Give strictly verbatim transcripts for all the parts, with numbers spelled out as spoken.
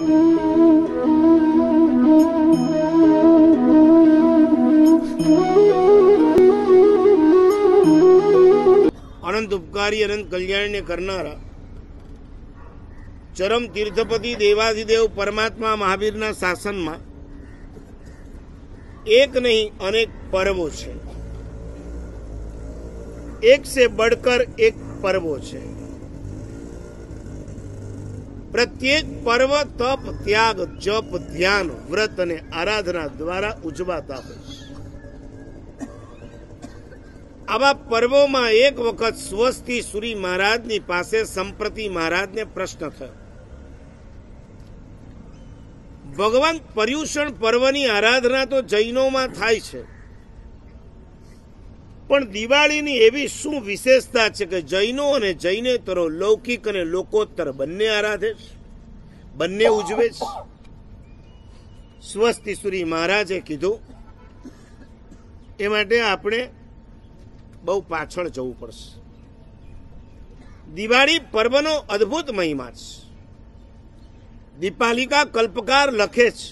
अनंत उपकारी अनंत कल्याण ने करनारा चरम तीर्थपति देवाधिदेव परमात्मा महावीर ना शासन में एक नहीं अनेक पर्वो छे। एक से बढ़कर एक पर्वो छे। प्रत्येक पर्व तप त्याग जप ध्यान व्रत ने आराधना द्वारा उजवाता होय। आवा पर्वों में एक वखत स्वस्ति सूरी महाराज नी पासे संप्रति महाराज ने प्रश्न थयो, भगवान पर्युषण पर्वनी आराधना तो जैनो में थाय छे, पण दिवाळीनी एवी शुं विशेषता छे के जैनो अने जैनेतरो लौकिक अने लोकोत्तर बंने आराधे छे, बंने उजवे छे। स्वस्ति सूरी महाराजे कीधुं ए माटे आपणे बहु पाछळ जवुं पड़शे। दिवाળી पर्वनो अद्भुत महिमा छे। दीपालिका कल्पकार लखे छे,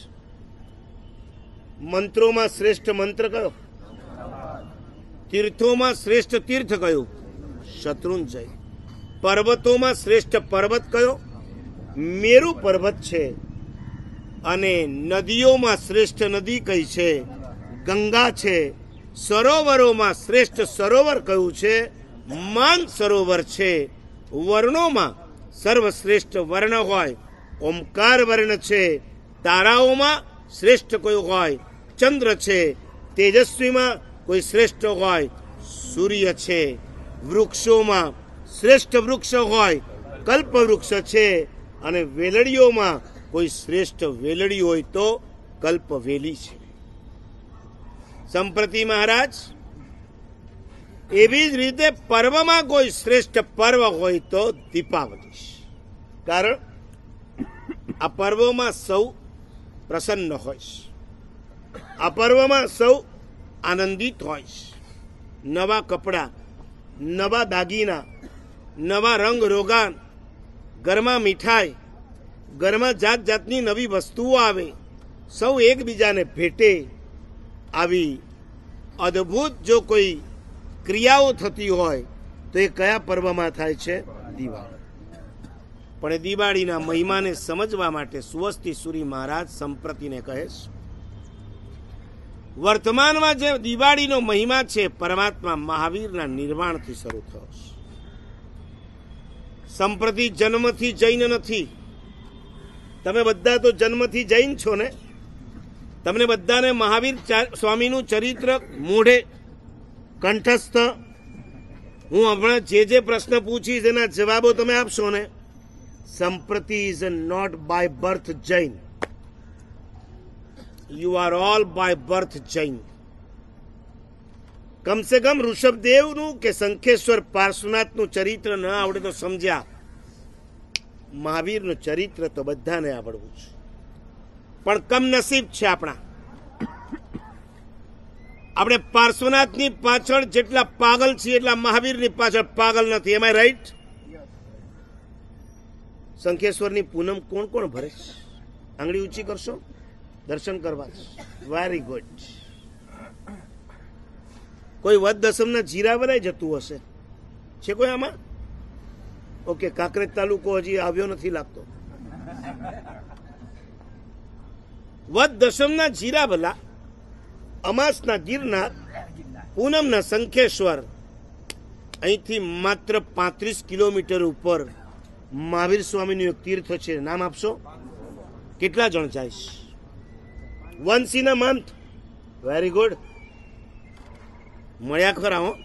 मंत्रों में श्रेष्ठ मंत्र कयो, तीर्थों में श्रेष्ठ तीर्थ कयो, शत्रुंजय। पर्वतों में श्रेष्ठ पर्वत कयो, मेरु पर्वत छे। अने नदीओं में श्रेष्ठ नदी कई छे, गंगा छे। सरोवरों में श्रेष्ठ सरोवर कયું છે, मान सरोवर छे। वर्णों में सर्वश्रेष्ठ वर्ण होय, ओमकार वर्ण छे। ताराओं में श्रेष्ठ कोई होय, चंद्र छे। तेजस्वी में कोई श्रेष्ठ होय, सूर्य छे। वृक्षों में श्रेष्ठ वृक्ष होय, कल्प वृक्ष छे। अने वेलड़ीओं में कोई श्रेष्ठ वेलड़ी होय तो कल्प वेली छे। संप्रति महाराज एवी ज रीते पर्व में कोई श्रेष्ठ पर्व होय तो दीपावली। कारण आ पर्व में सौ प्रसन्न होय, आ पर्व में सौ आनंदित होय। नवा कपड़ा, नवा दागीना, नवा रंग रोगान, घरमां मीठाई, घरमां जात जातनी नवी वस्तुओ आवे, सौ एकबीजा ने भेटे। आवी अद्भुत जो कोई क्रियाओ थती होय तो ये कया पर्व में थाय छे? दिवाળી। पण दिवाळीना महिमाने समजवा माटे स्वस्ति सूरी महाराज संप्रतिने कहे छे, वर्तमानमां जे दिवाळीनो महिमा छे परमात्मा महावीरना निर्वाणथी शरू थयो छे। संप्रति जन्मथी जैन नथी। तमे बधा तो जन्मथी जैन छो ने। तमने बधाने महावीर स्वामीनु चरित्र मोढे कंठस्थ। हूँ हमणां जे जे प्रश्न पूछीश एना जवाबो तमे आपशो ने। Samprati is not by birth Jain, you are all by birth Jain. कम से कम ऋषभदेवनु के शंखेश्वर पार्श्वनाथनु चरित्र न आवडे तो समझ्या, महावीरनु चरित्र तो बधाने आवडवुं छे। पण कम नसीब छे आपणा। આપણે પાર્શ્વનાથની પાછળ જેટલા પાગલ છીએ એટલા મહાવીરની પાછળ પાગલ નથી। એમ આઈ રાઈટ? શંખેશ્વરની પૂનમ કોણ કોણ ભરે છે? આંગળી ઊંચી કરશો, દર્શન કરવા। Very good. કોઈ વદ દસમના જીરા ભરાઈ જતું હશે, છે કોઈ આમાં? ઓકે, કાંકરેજ તાલુકો હજી આવ્યો નથી લાગતો। વદ દસમના જીરા ભલા, અમાસના ગિરનાર, પૂનમના શંખેશ્વર, અહીંથી માત્ર પાંત્રીસ કિલોમીટર ઉપર મહાવીર સ્વામીનું એક તીર્થ છે। નામ આપશો? કેટલા જણ જાય? Once in a month. Very good. મળ્યા ખરા હો।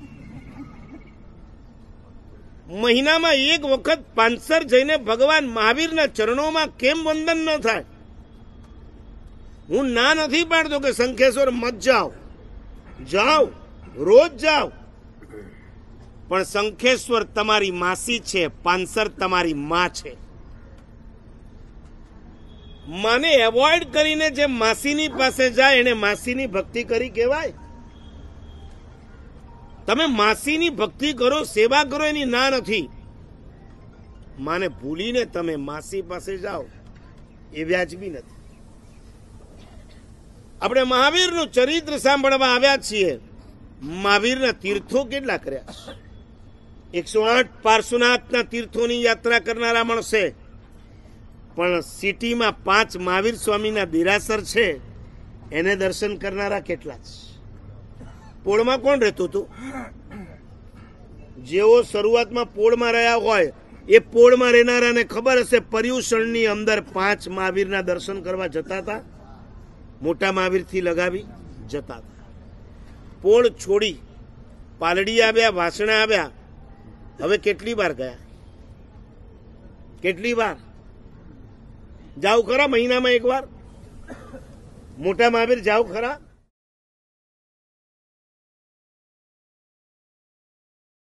મહિનામાં એક વખત પાંચસર જઈને ભગવાન મહાવીરના ચરણોમાં કેમ વંદન ન થાય? હું ના નથી પાડતો કે શંખેશ્વર મત જાઓ, જાઓ, રોજ જાઓ, પણ શંખેશ્વર તમારી માસી છે, પાંસર તમારી માં છે। માને એવોઇડ કરીને જે માસીની પાસે જાય એને માસીની ભક્તિ કરી કહેવાય? તમે માસીની ભક્તિ કરો, સેવા કરો, એની ના નથી। માને ભૂલીને તમે માસી પાસે જાઓ એ વ્યાજબી નથી. આપણે મહાવીરનું ચરિત્ર સાંભળવા આવ્યા છીએ. મહાવીરના તીર્થો કેટલા કર્યા છે? એકસો આઠ પાર્શ્વનાથના તીર્થોની યાત્રા કરનારા મળશે, પણ સિટીમાં પાંચ મહાવીર સ્વામીના દેરાસર છે એને દર્શન કરનારા કેટલા છે? પોળમાં કોણ રહેતું હતું? જેઓ શરૂઆતમાં પોળમાં રહ્યા હોય એ પોળમાં રહેનારાને ખબર હશે પર્યુષણની અંદર પાંચ મહાવીરના દર્શન કરવા જતા હતા. મોટા મહાવીરથી લગાવી જતા હતા. પોળ છોડી પાલડી આવ્યા, વાસણા આવ્યા. હવે કેટલી વાર ગયા? કેટલી વાર જાવ ખરા? મહિનામાં એક વાર મોટા મહાવીર જાવ ખરા?